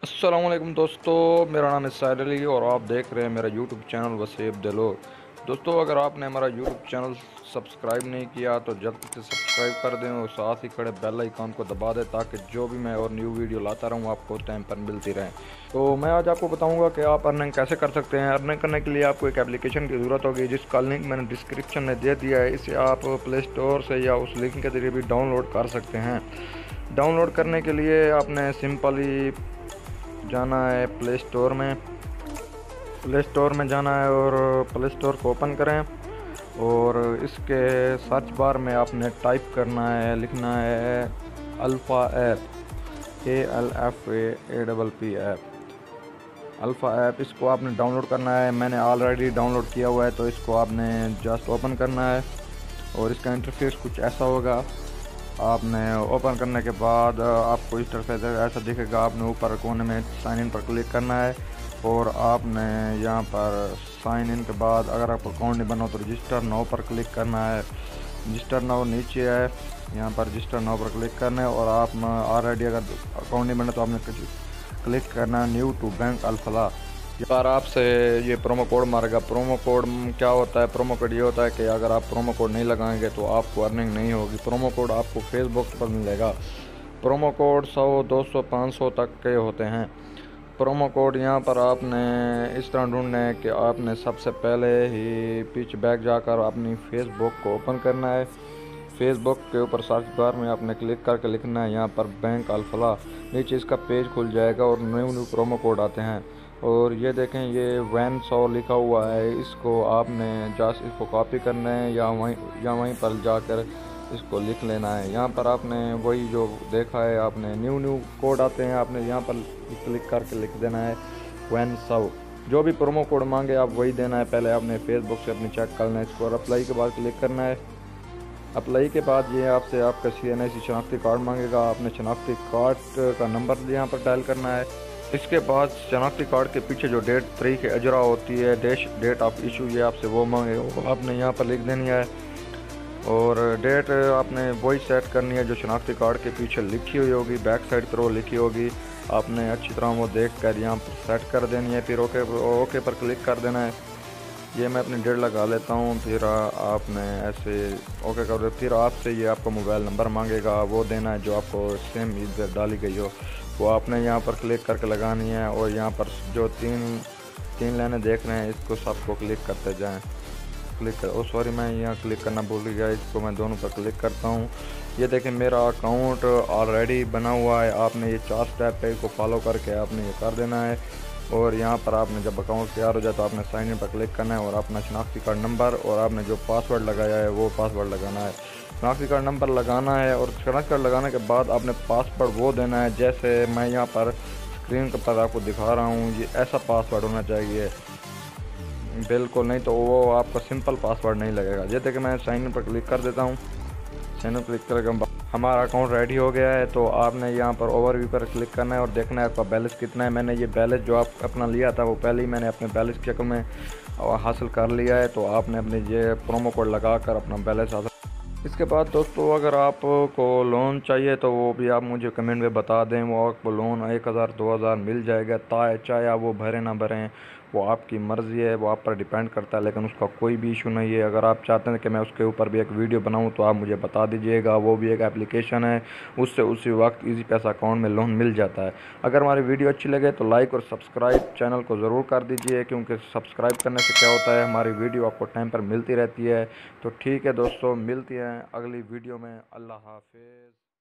अस्सलाम वालेकुम दोस्तों, मेरा नाम है साहिल अली और आप देख रहे हैं मेरा यूट्यूब चैनल वसीब दिलोर। दोस्तों, अगर आपने हमारा यूट्यूब चैनल सब्सक्राइब नहीं किया तो जल्द से सब्सक्राइब कर दें और साथ ही खड़े बेल आइकन को दबा दें ताकि जो भी मैं और न्यू वीडियो लाता रहूँ आपको उस टाइम पर मिलती रहे। तो मैं आज आपको बताऊँगा कि आप अर्निंग कैसे कर सकते हैं। अर्निंग करने के लिए आपको एक एप्लीकेशन की ज़रूरत होगी जिसका लिंक मैंने डिस्क्रिप्शन में दे दिया है। इसे आप प्ले स्टोर से या उस लिंक के ज़रिए भी डाउनलोड कर सकते हैं। डाउनलोड करने के लिए आपने सिंपली जाना है प्ले स्टोर में जाना है और प्ले स्टोर को ओपन करें और इसके सर्च बार में आपने टाइप करना है, लिखना है alpha app, ALFAAPP app, alpha app. इसको आपने डाउनलोड करना है। मैंने ऑलरेडी डाउनलोड किया हुआ है तो इसको आपने जस्ट ओपन करना है और इसका इंटरफेस कुछ ऐसा होगा। आपने ओपन करने के बाद आपको इस तरह से ऐसा दिखेगा। आपने ऊपर कोने में साइन इन पर क्लिक करना है और आपने यहाँ पर साइन इन के बाद अगर आपको अकाउंट नहीं बना तो रजिस्टर नाउ पर क्लिक करना है। रजिस्टर नाउ नीचे है, यहाँ पर रजिस्टर नाउ पर क्लिक करना है और आप ऑलरेडी अगर अकाउंट नहीं बना तो आपने क्लिक करना है न्यू टू बैंक अल्फला। यार आपसे ये प्रोमो कोड मारेगा। प्रोमो कोड क्या होता है? प्रोमो कोड ये होता है कि अगर आप प्रोमो कोड नहीं लगाएंगे तो आपको अर्निंग नहीं होगी। प्रोमो कोड आपको फेसबुक पर मिलेगा। प्रोमो कोड 100, 200, 500 तक के होते हैं। प्रोमो कोड यहाँ पर आपने इस तरह ढूंढना है कि आपने सबसे पहले ही पीछे बैक जाकर अपनी फेसबुक को ओपन करना है। फेसबुक के ऊपर सर्च बार में आपने क्लिक करके लिखना है यहाँ पर बैंक अल्फला। नीचे इसका पेज खुल जाएगा और न्यू प्रोमो कोड आते हैं और ये देखें ये वैन 100 लिखा हुआ है। इसको आपने जस्ट इसको कॉपी करना है या वहीं पर जाकर इसको लिख लेना है। यहाँ पर आपने वही जो देखा है, आपने न्यू कोड आते हैं, आपने यहाँ पर क्लिक करके लिख देना है वैन 100। जो भी प्रोमो कोड मांगे आप वही देना है। पहले आपने फेसबुक से अपनी चेक करना है इसको और अप्लाई के बाद क्लिक करना है। अप्लाई के बाद ये आपसे आपका CNIC शनाख्ती कार्ड मांगेगा। आपने शनाख्ती कार्ड का नंबर यहाँ पर डायल करना है। इसके बाद शनाख्ती कार्ड के पीछे जो डेट तारीख अजरा होती है, डेट ऑफ इशू, ये आपसे वो मांगेगा, वो आपने यहाँ पर लिख देनी है और डेट आपने वही सेट करनी है जो शनाख्ती कार्ड के पीछे लिखी हुई होगी, बैक साइड पर वो लिखी होगी। आपने अच्छी तरह वो देख कर यहाँ पर सेट कर देनी है, फिर ओके पर क्लिक कर देना है। ये मैं अपनी डेट लगा लेता हूँ, फिर आपने ऐसे ओके कर दो। फिर आपसे ये आपका मोबाइल नंबर मांगेगा, वो देना है जो आपको सेम इधर डाली गई हो, वो आपने यहाँ पर क्लिक करके लगानी है और यहाँ पर जो तीन लाइनें देख रहे हैं इसको सबको क्लिक करते जाएं। क्लिक कर सॉरी मैं यहाँ क्लिक करना भूल गया, इसको मैं दोनों पर क्लिक करता हूँ। ये देखें मेरा अकाउंट ऑलरेडी बना हुआ है। आपने ये 4 स्टेप पे को फॉलो करके आपने ये कर देना है और यहाँ पर आपने जब अकाउंट तैयार हो जाए तो आपने साइन इन पर क्लिक करना है और अपना शनाख्ती कार्ड नंबर और आपने जो पासवर्ड लगाया है वो पासवर्ड लगाना है। शनाख्ती कार्ड नंबर लगाना है और शनाख्ती कार्ड लगाने के बाद आपने पासवर्ड वो देना है जैसे मैं यहाँ पर स्क्रीन पर आपको दिखा रहा हूँ। ये ऐसा पासवर्ड होना चाहिए बिल्कुल, नहीं तो वो आपका सिंपल पासवर्ड नहीं लगेगा। जैसे कि मैं साइन इन पर क्लिक कर देता हूँ। साइन इन क्लिक करके हमारा अकाउंट रेडी हो गया है। तो आपने यहाँ पर ओवरव्यू पर क्लिक करना है और देखना है आपका बैलेंस कितना है। मैंने ये बैलेंस जो आप अपना लिया था वो पहले ही मैंने अपने बैलेंस की शक्ल में हासिल कर लिया है। तो आपने अपने ये प्रोमो कोड लगा कर अपना बैलेंस हासिल। इसके बाद दोस्तों अगर आपको लोन चाहिए तो वो भी आप मुझे कमेंट में बता दें। वो आपको लोन 1000 2000 मिल जाएगा। चाहे आप वो भरें ना भरें वो आपकी मर्ज़ी है, वो आप पर डिपेंड करता है, लेकिन उसका कोई भी इशू नहीं है। अगर आप चाहते हैं कि मैं उसके ऊपर भी एक वीडियो बनाऊं तो आप मुझे बता दीजिएगा। वो भी एक एप्लीकेशन है, उससे उसी वक्त इजी पैसा अकाउंट में लोन मिल जाता है। अगर हमारी वीडियो अच्छी लगे तो लाइक और सब्सक्राइब चैनल को ज़रूर कर दीजिए, क्योंकि सब्सक्राइब करने से क्या होता है हमारी वीडियो आपको टाइम पर मिलती रहती है। तो ठीक है दोस्तों, मिलती हैं अगली वीडियो में। अल्लाह हाफिज़।